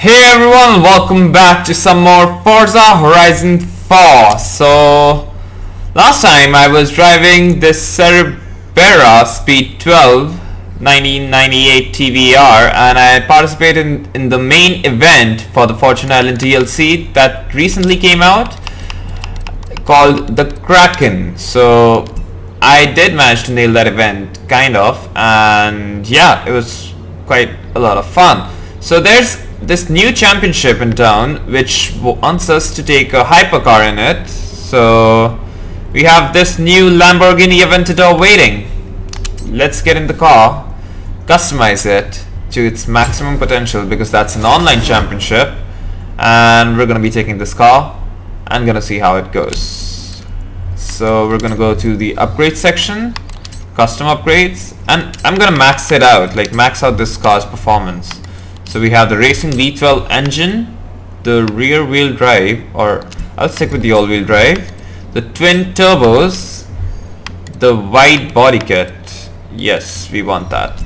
Hey everyone, welcome back to some more Forza Horizon 4. So, last time I was driving this Cerbera Speed 12 1998 TVR and I participated in the main event for the Fortune Island DLC that recently came out called the Kraken. So, I did manage to nail that event, kind of, and yeah, it was quite a lot of fun. So there's this new championship in town which wants us to take a hypercar in it. So we have this new Lamborghini Aventador waiting. Let's get in the car, customize it to its maximum potential because that's an online championship, and we're gonna be taking this car and gonna see how it goes. So we're gonna go to the upgrade section, custom upgrades, and I'm gonna max it out, like max out this car's performance. So we have the racing V12 engine, the rear wheel drive, or I'll stick with the all wheel drive, the twin turbos, the wide body kit. Yes, we want that.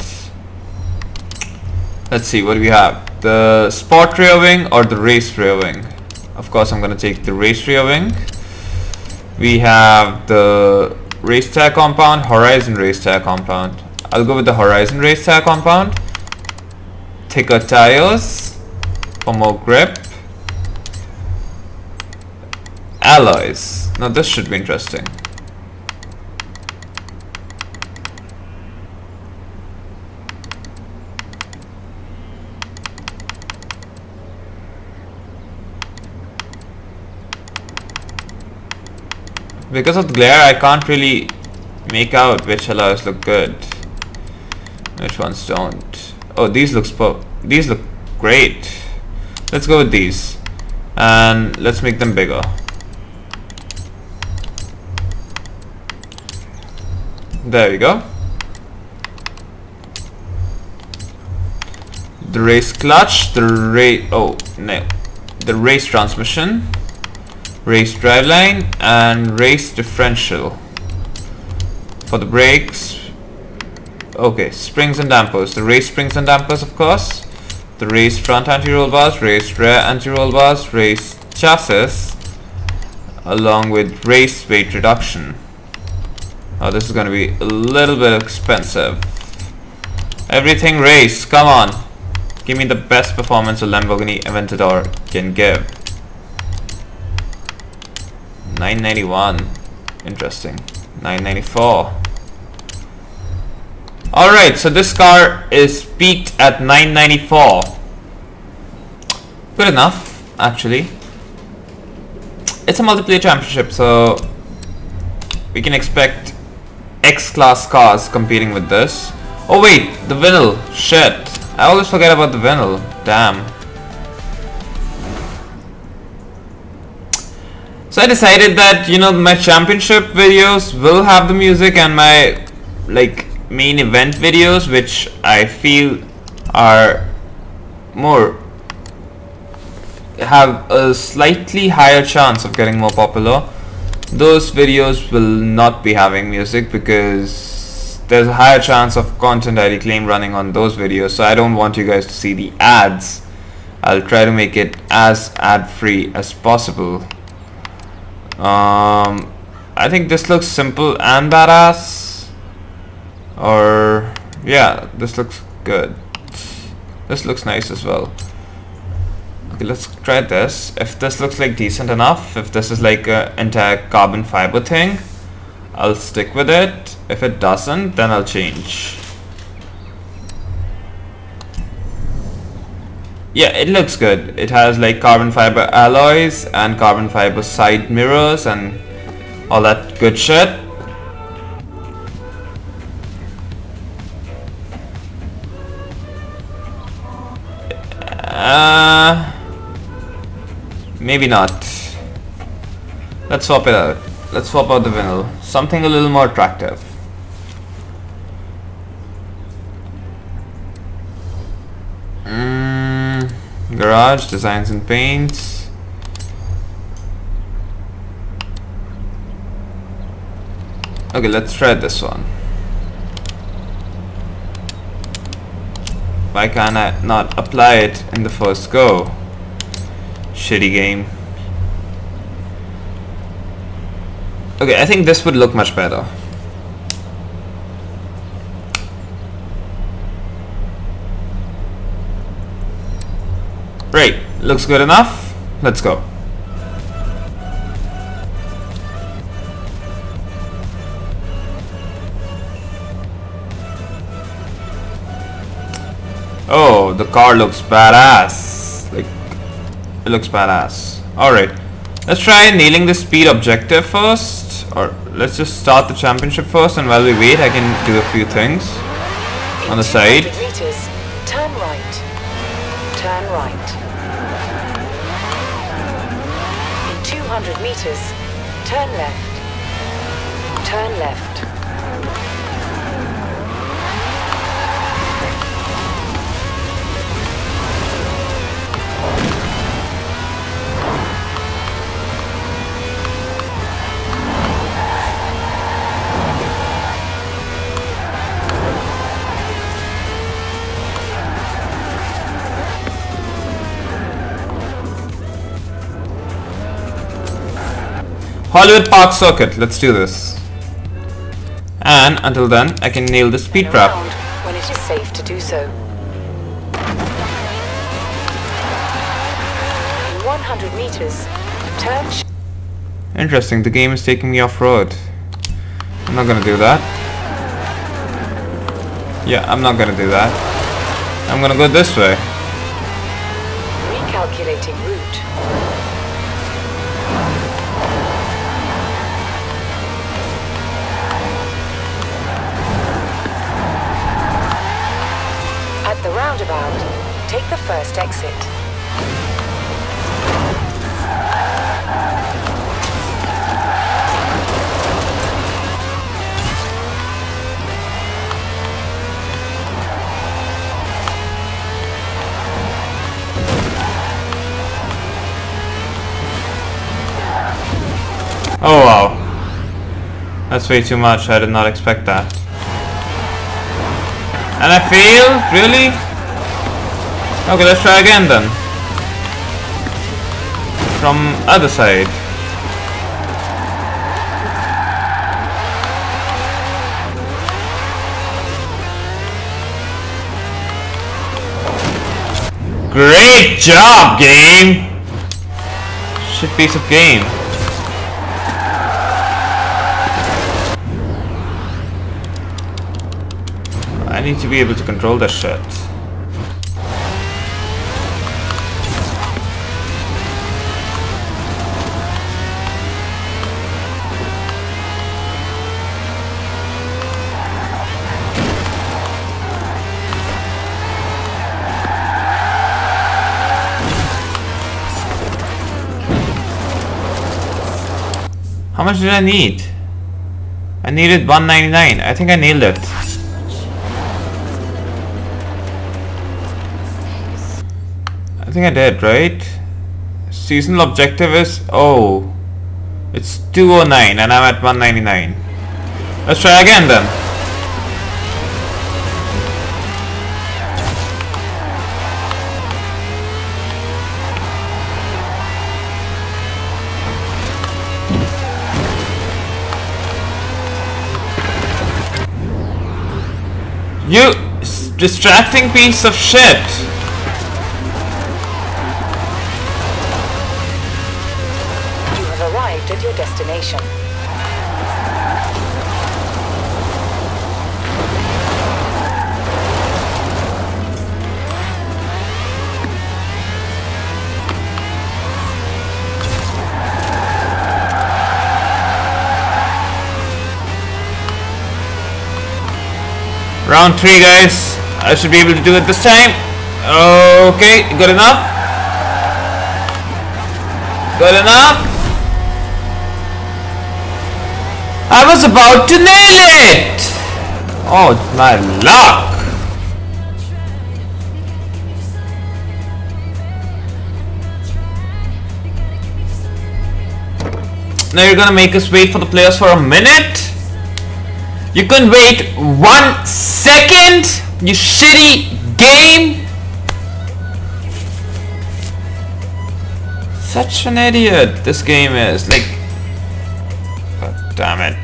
Let's see, what do we have? The sport rear wing or the race rear wing? Of course I'm gonna take the race rear wing. We have the race tire compound, Horizon race tire compound. I'll go with the Horizon race tire compound. Thicker tires for more grip. Alloys. Now this should be interesting. Because of the glare, I can't really make out which alloys look good, which ones don't. Oh, these look great. Let's go with these, and let's make them bigger. There we go. The race clutch, the race transmission, race driveline, and race differential. For the brakes, okay, springs and dampers. The race springs and dampers, of course. The race front anti-roll bars, race rear anti-roll bars, race chassis, along with race weight reduction. Oh, this is going to be a little bit expensive. Everything race, come on. Give me the best performance a Lamborghini Aventador can give. 991. Interesting. 994. Alright, so this car is peaked at 994. Good enough, actually. It's a multiplayer championship, so we can expect X-class cars competing with this. Oh wait, the vinyl. Shit. I always forget about the vinyl. Damn. So I decided that, you know, my championship videos will have the music, and my main event videos, which I feel are have a slightly higher chance of getting more popular, those videos will not be having music because there's a higher chance of content ID claim running on those videos. So I don't want you guys to see the ads. I'll try to make it as ad free as possible. I think this looks simple and badass. Or yeah, this looks good. This looks nice as well. Okay, let's try this. If this looks like decent enough, if this is like an entire carbon fiber thing, I'll stick with it. If it doesn't, then I'll change. Yeah, it looks good. It has like carbon fiber alloys and carbon fiber side mirrors and all that good shit. Maybe not. Let's swap it out. Let's swap out the vinyl. Something a little more attractive. Garage, designs and paints. Okay, let's try this one. Why can't I not apply it in the first go? Shitty game. Okay, I think this would look much better. Right, looks good enough. Let's go. Oh, the car looks badass. Like, it looks badass. Alright, let's try nailing the speed objective first. Or let's just start the championship first, and while we wait, I can do a few things on the side. In 200 meters, turn right. Turn right. In 200 meters, turn left. Turn left. Hollywood Park Circuit, let's do this. And until then, I can nail the speed trap. When it is safe to do so. In 100 meters, turn. Interesting, the game is taking me off-road. I'm not gonna do that. Yeah, I'm not gonna do that. I'm gonna go this way. Recalculating route. At the roundabout, take the first exit. Oh wow. That's way too much, I did not expect that. And I failed? Really? Okay, let's try again then. From other side. Great job, game! Shit piece of game. I need to be able to control this shit. How much did I need? I needed 199. I think I nailed it. I think I did, right? Seasonal objective is... oh. It's 209 and I'm at 199. Let's try again then. You distracting piece of shit. Arrived at your destination. Round 3, guys. I should be able to do it this time. Okay, good enough. Good enough. I was about to nail it! Oh, my luck! Now you're gonna make us wait for the players for a minute? You couldn't wait 1 second? You shitty game? such an idiot this game is. Like, god damn it.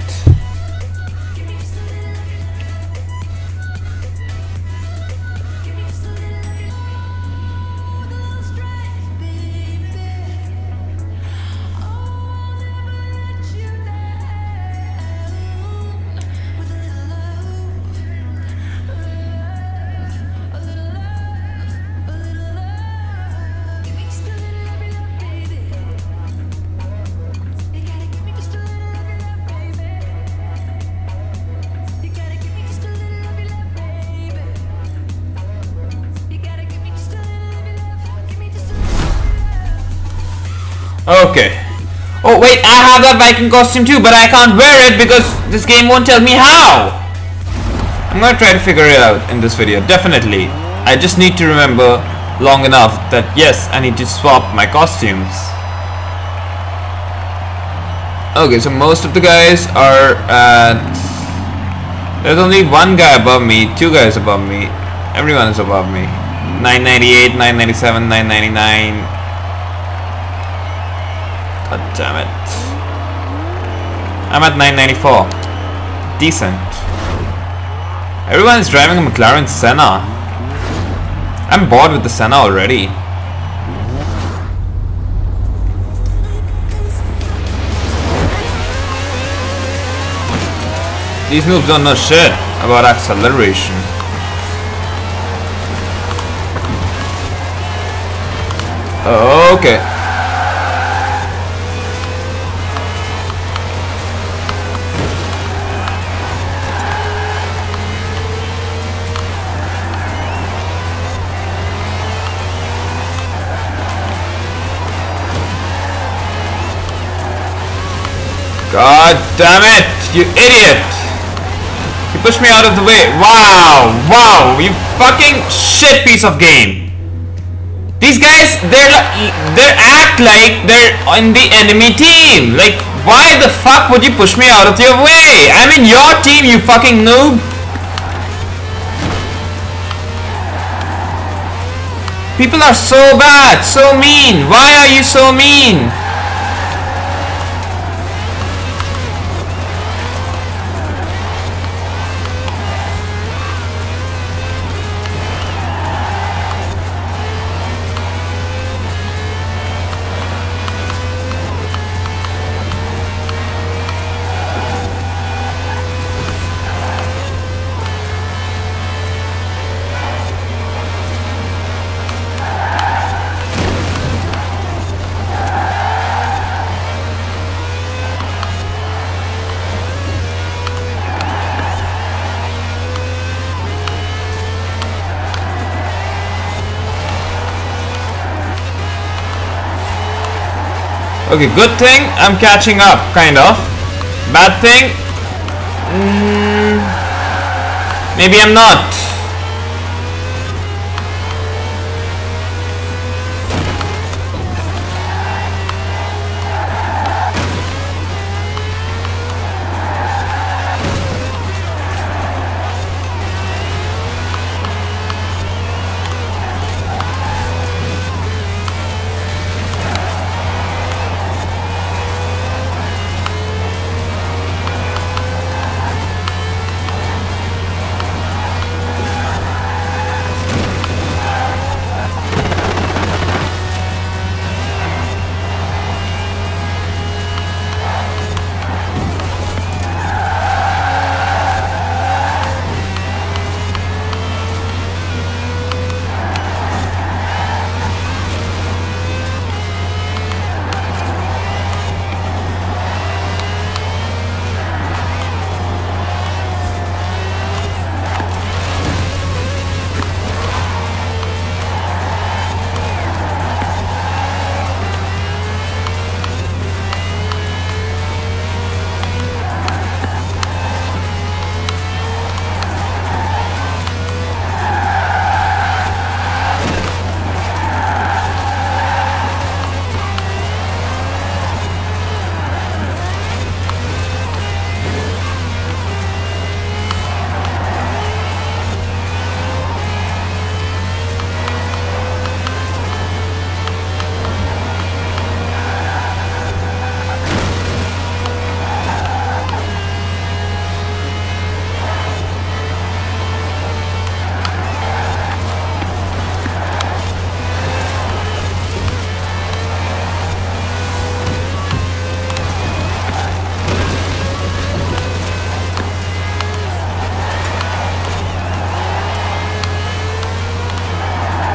Okay. Oh wait, I have that Viking costume too, but I can't wear it because this game won't tell me how. I'm gonna try to figure it out in this video, definitely. I just need to remember long enough that yes, I need to swap my costumes. Okay, so most of the guys are at... There's only one guy above me, two guys above me. Everyone is above me. 998, 997, 999. God damn it. I'm at 994. Decent. Everyone is driving a McLaren Senna. I'm bored with the Senna already. These noobs don't know shit about acceleration. Okay. God damn it, you idiot! You pushed me out of the way. Wow, wow, you fucking shit piece of game. These guys, they act like they're on the enemy team. Like, why the fuck would you push me out of your way? I'm in your team, you fucking noob. People are so bad, so mean. Why are you so mean? Okay, good thing I'm catching up, kind of. Bad thing? Maybe I'm not.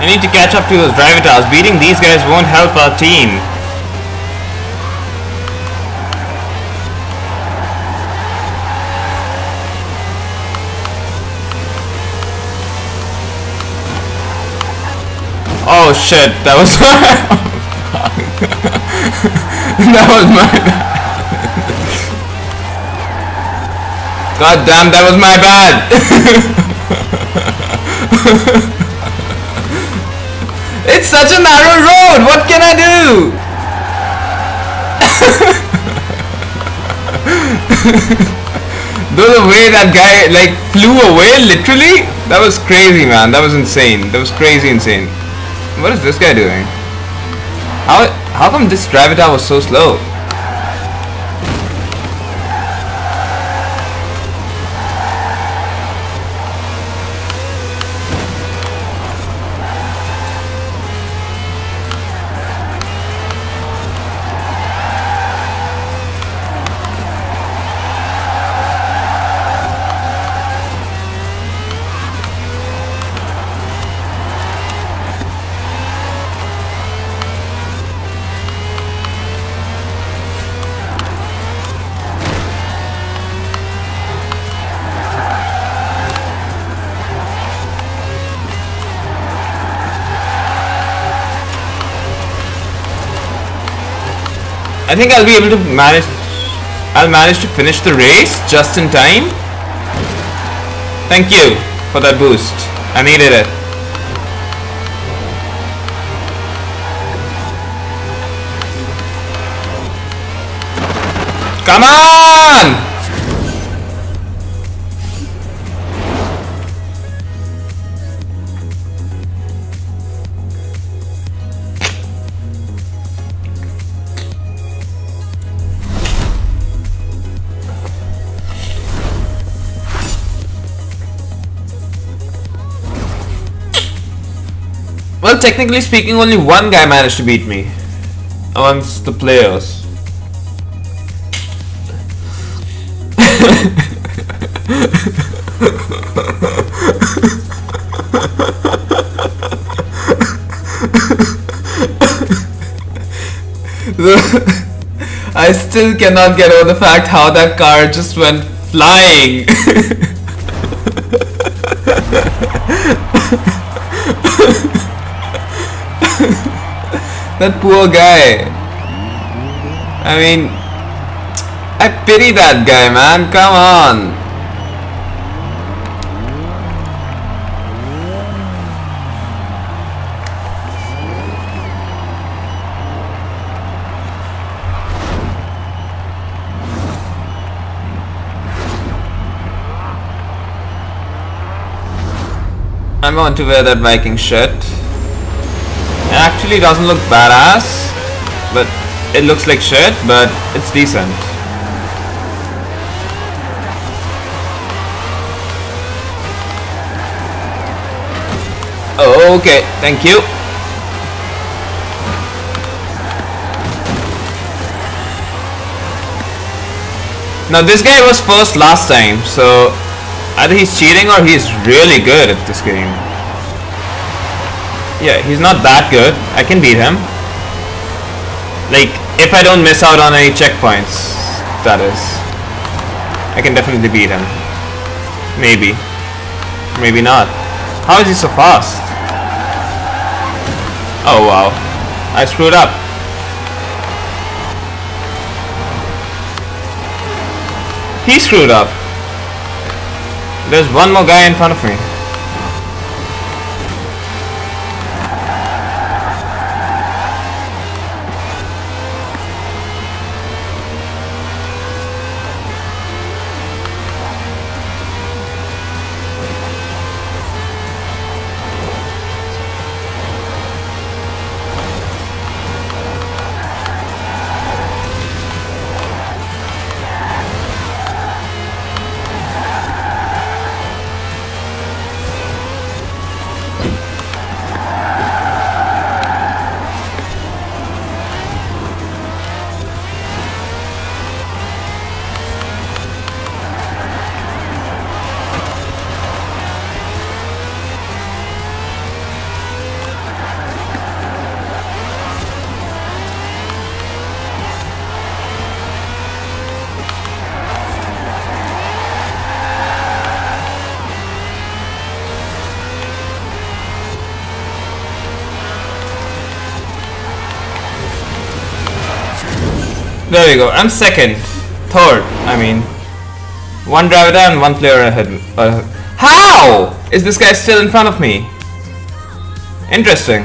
I need to catch up to those Gravitas. Beating these guys won't help our team. Oh shit, that was that was my bad. God damn, that was my bad. It's such a narrow road, what can I do? Though the way that guy like flew away literally, that was crazy, man. That was insane. That was crazy insane. What is this guy doing? How come this Gravita was so slow? I think I'll be able to manage. I'll manage to finish the race just in time. Thank you for that boost. I needed it. Come on! Well, technically speaking, only one guy managed to beat me amongst the players. I still cannot get over the fact how that car just went flying. That poor guy. I mean, I pity that guy, man. Come on. I'm going to wear that Viking shirt. It actually doesn't look badass, but it looks like shit, but it's decent. Oh, okay, thank you. Now this guy was first last time, so either he's cheating or he's really good at this game. Yeah, he's not that good. I can beat him. Like, if I don't miss out on any checkpoints, that is. I can definitely beat him. Maybe. Maybe not. How is he so fast? Oh wow. I screwed up. He screwed up. There's one more guy in front of me. There we go. I'm second. Third, I mean. One driver and one player ahead. How is this guy still in front of me? Interesting.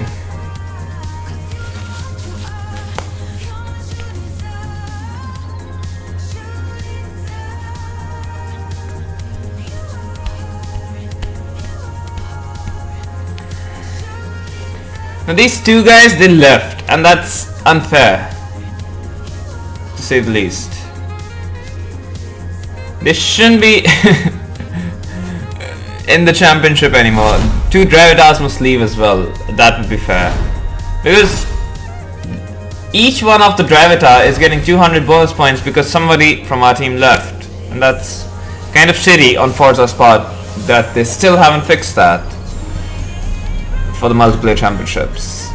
Now these two guys, they left, and that's unfair, to say the least. They shouldn't be in the championship anymore. Two drivatars must leave as well. That would be fair, because each one of the drivatar is getting 200 bonus points because somebody from our team left, and that's kind of shitty on Forza's part that they still haven't fixed that for the multiplayer championships.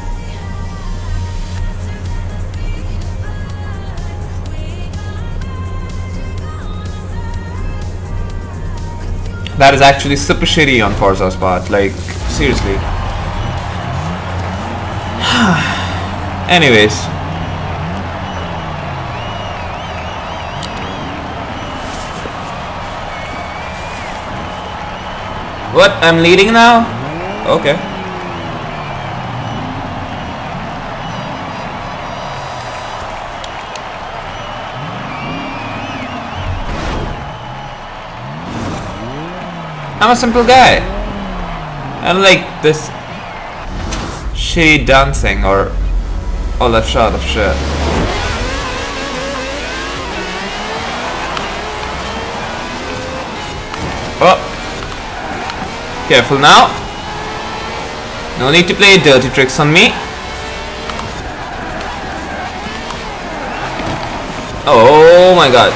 That is actually super shitty on Forza's part, like, seriously. Anyways. What? I'm leading now? Okay. I'm a simple guy. I don't like this shitty dancing or all that sort of shit. Oh. Careful now. No need to play dirty tricks on me. Oh my god.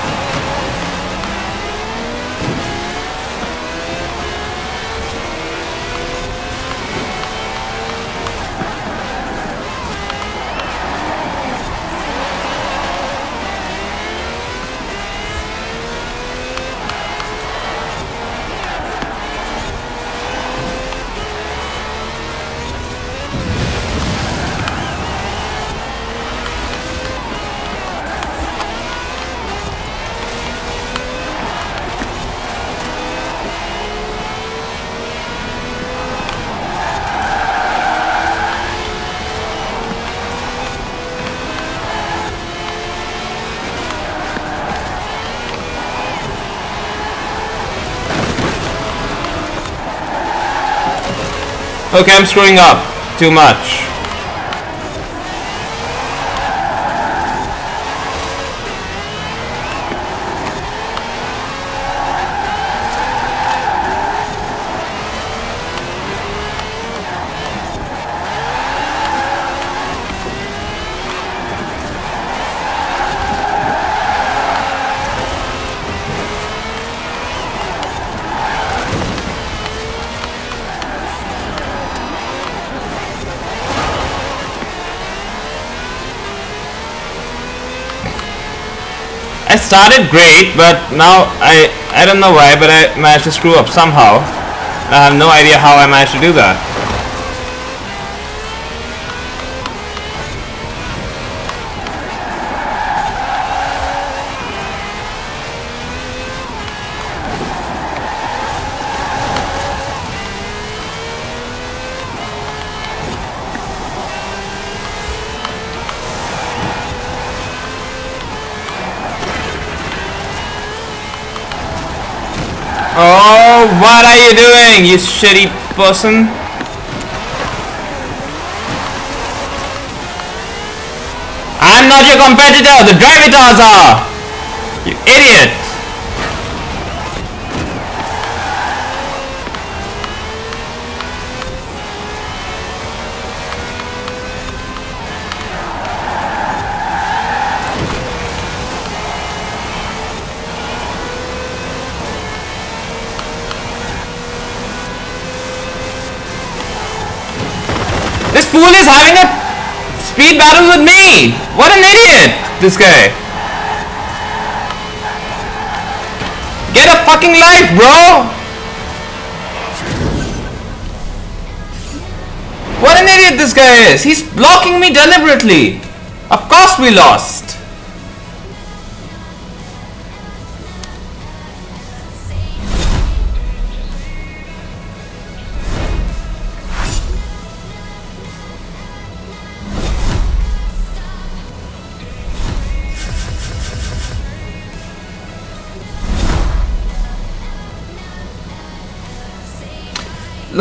Okay, I'm screwing up too much. I started great, but now I don't know why, but I managed to screw up somehow. I have no idea how I managed to do that. Oh, what are you doing, you shitty person? I'm not your competitor, the Dravitars are! You idiot! This fool is having a speed battle with me! What an idiot, this guy. Get a fucking life, bro! What an idiot this guy is! He's blocking me deliberately! Of course we lost!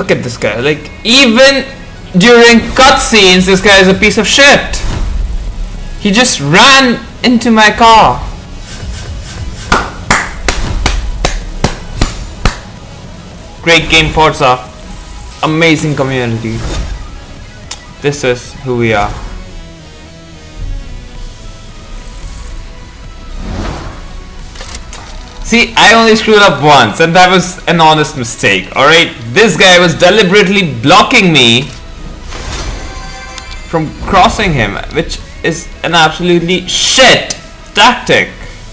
Look at this guy. Like, even during cutscenes, this guy is a piece of shit. He just ran into my car. Great game, Forza. Amazing community. This is who we are. See, I only screwed up once, and that was an honest mistake, alright? This guy was deliberately blocking me from crossing him, which is an absolutely shit tactic.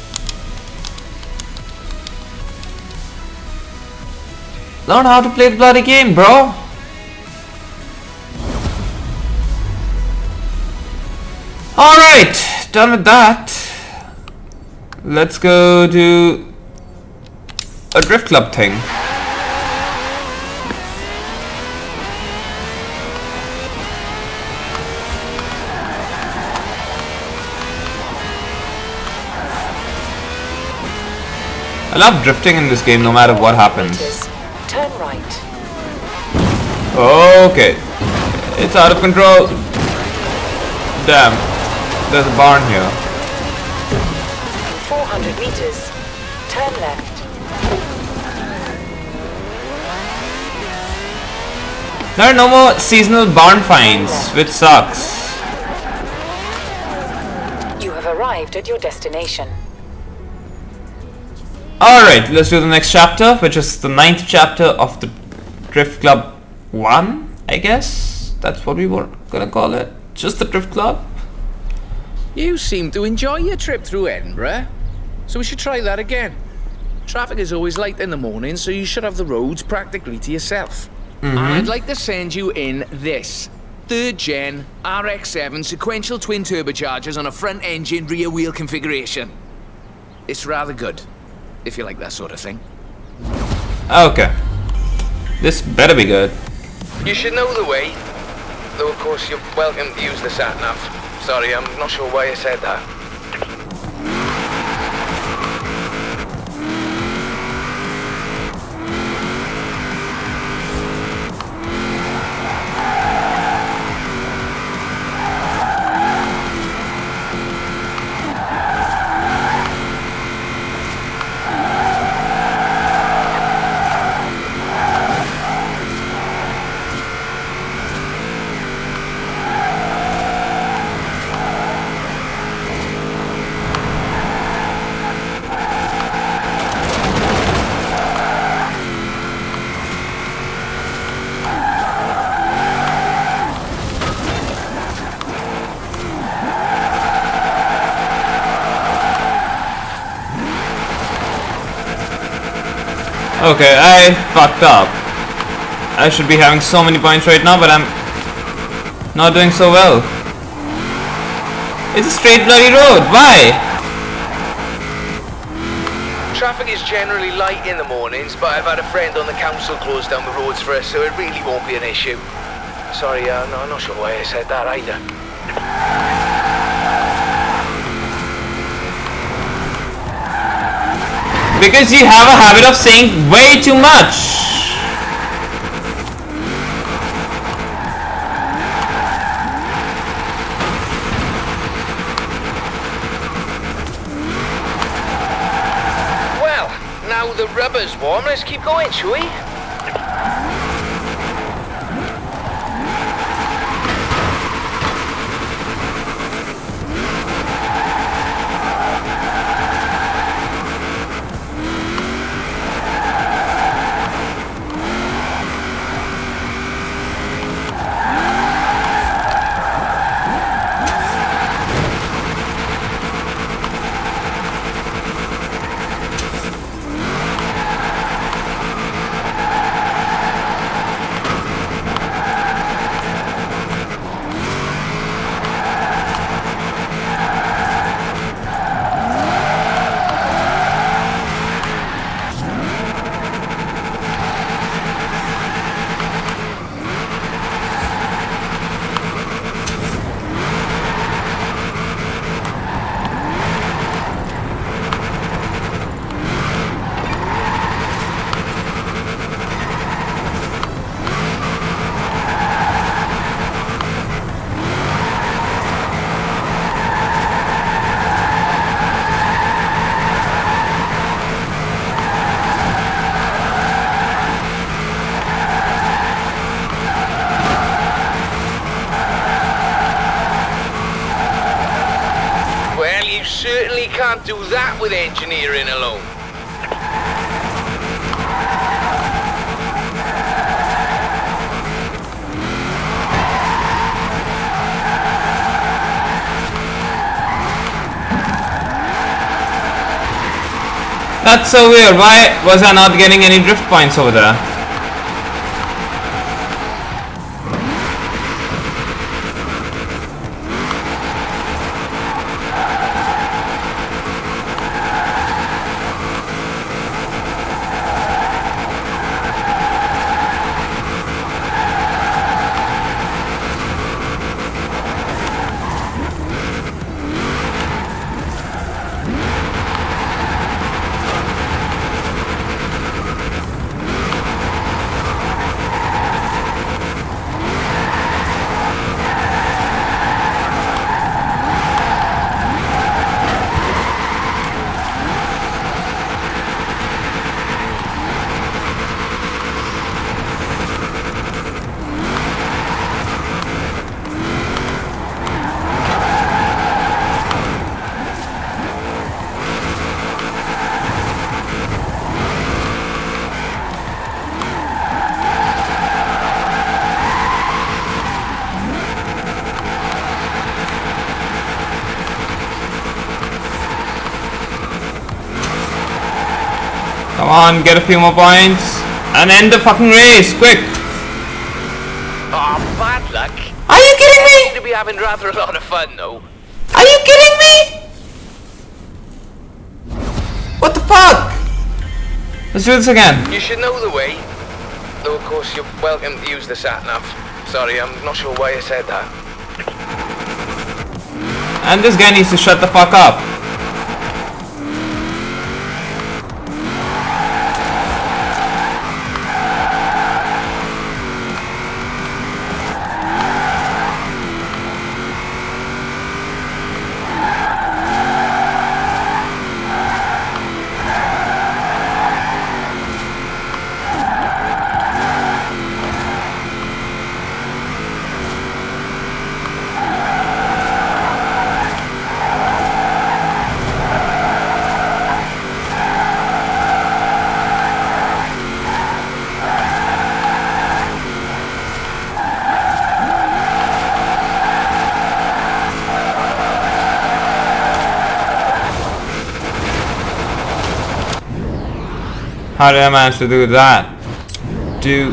Learn how to play the bloody game, bro. Alright, done with that. Let's go to a drift club thing. I love drifting in this game no matter what happens. Turn right. Okay. It's out of control. Damn. There's a barn here. 400 meters. Turn left. There are no more seasonal barn finds, which sucks. You have arrived at your destination. Alright, let's do the next chapter, which is the 9th chapter of the Drift Club 1, I guess? That's what we were gonna call it. Just the Drift Club. You seem to enjoy your trip through Edinburgh, so we should try that again. Traffic is always light in the morning, so you should have the roads practically to yourself. And I'd like to send you in this 3rd gen RX-7 sequential twin turbochargers on a front engine rear wheel configuration. It's rather good, if you like that sort of thing. Okay. This better be good. You should know the way, though of course you're welcome to use the sat-nav. Sorry, I'm not sure why I said that. Okay, I fucked up. I should be having so many points right now, but I'm not doing so well. It's a straight bloody road. Why? Traffic is generally light in the mornings, but I've had a friend on the council close down the roads for us, so it really won't be an issue. Sorry, no, I'm not sure why I said that either. Because you have a habit of saying way too much. Well, now the rubber's warm, let's keep going, shall we? can't do that with engineering alone. That's so weird. Why was I not getting any drift points over there? Come on, get a few more points and end the fucking race, quick! Oh, bad luck. Are you kidding me? You seem to be having rather a lot of fun, though. Are you kidding me? What the fuck? Let's do this again. You should know the way. Though, of course, you're welcome to use the sat-nav. Sorry, I'm not sure why I said that. And this guy needs to shut the fuck up. How did I manage to do that? Do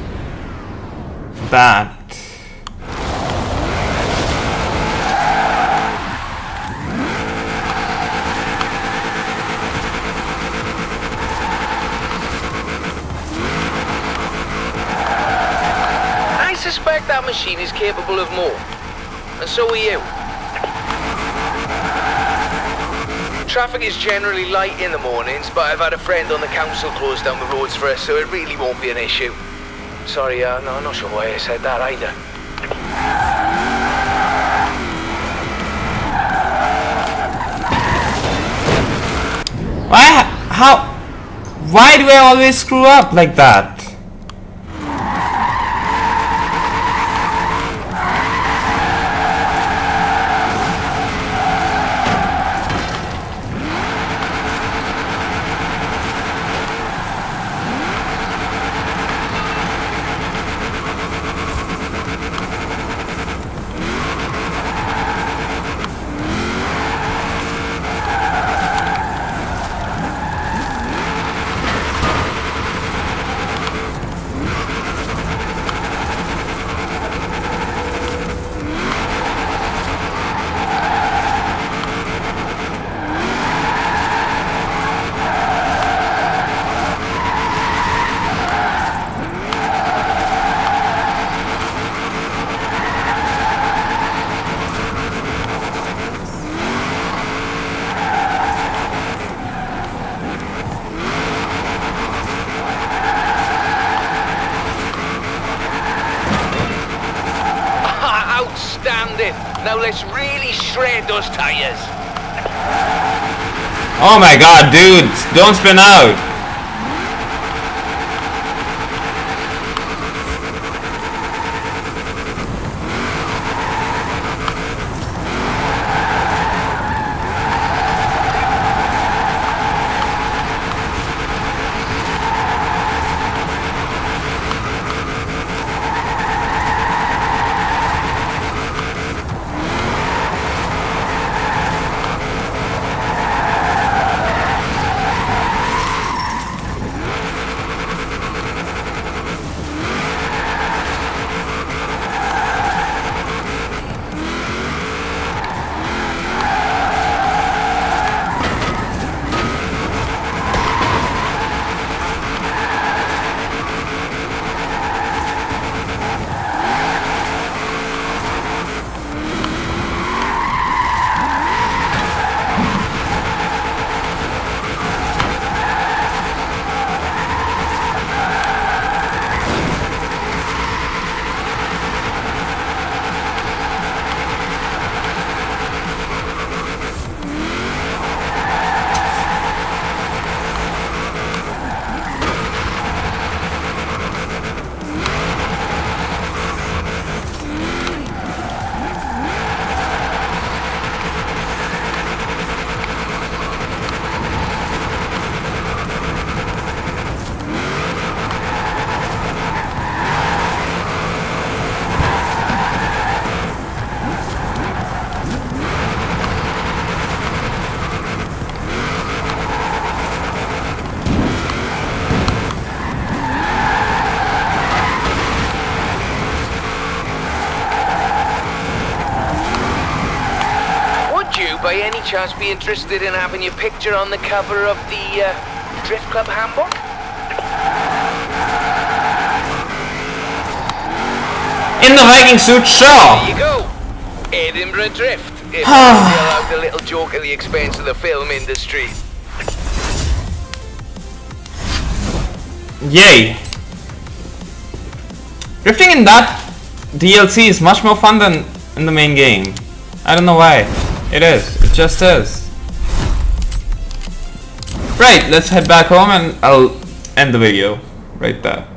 that. I suspect that machine is capable of more. And so are you. Traffic is generally light in the mornings, but I've had a friend on the council close down the roads for us, so it really won't be an issue. Sorry, no, I'm not sure why I said that either. Why do I always screw up like that? Now let's really shred those tires. Oh my god, dude, don't spin out. by any chance be interested in having your picture on the cover of the Drift Club handbook? In the Viking suit, sure. There you go. Edinburgh Drift. If I allowed a little joke at the expense of the film industry. Yay. Drifting in that DLC is much more fun than in the main game. I don't know why. It is. It just is. Right, let's head back home and I'll end the video right there.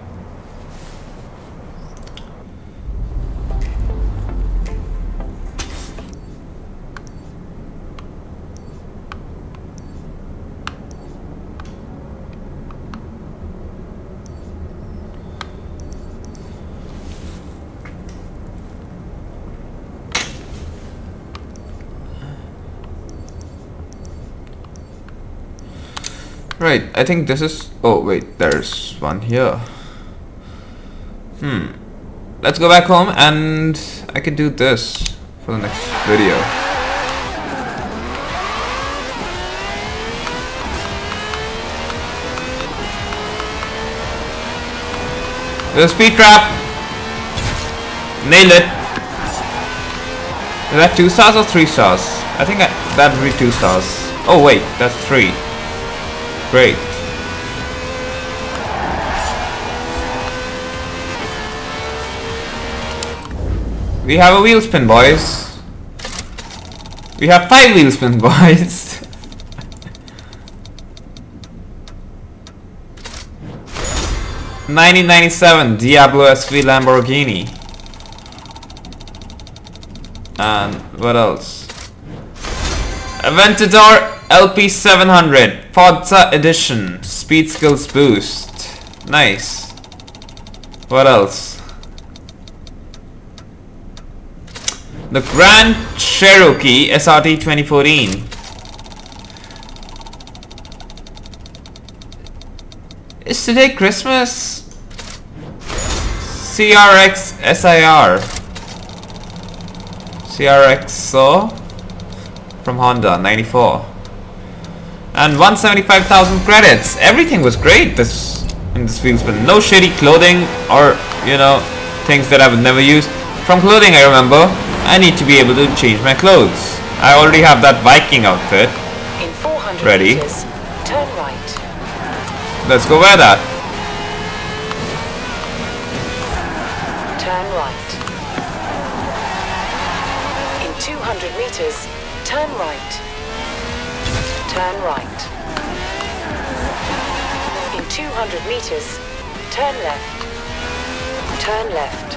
Right, I think this is... Oh wait, there's one here. Let's go back home and I could do this for the next video. The speed trap! Nailed it! Is that 2 stars or 3 stars? I think that would be 2 stars. Oh wait, that's 3. Great. We have a wheel spin, boys. We have 5 wheel spin, boys. (1997) Diablo SV Lamborghini. And what else? Aventador LP 700 Forza Edition Speed Skills Boost. Nice. What else? The Grand Cherokee SRT 2014. Is today Christmas? CRX SIR. CRXO from Honda 94. And 175,000 credits. Everything was great this in this wheel spin. No shady clothing or, you know, things that I would never use. From clothing, I remember, I need to be able to change my clothes. I already have that Viking outfit In 400 ready. meters, turn right. Let's go wear that. Turn right. In 200 meters, turn right. Turn right. In 200 meters, turn left. Turn left.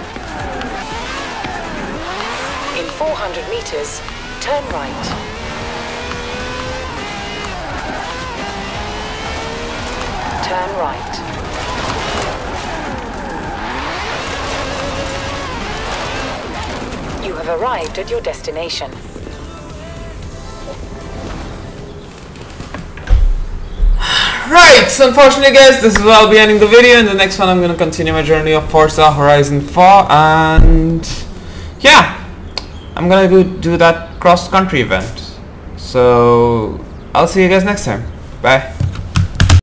In 400 meters, turn right. Turn right. You have arrived at your destination. Right, so unfortunately guys, this is where I'll be ending the video. In the next one I'm going to continue my journey of Forza Horizon 4 and yeah, I'm going to go do that cross-country event. So I'll see you guys next time. Bye.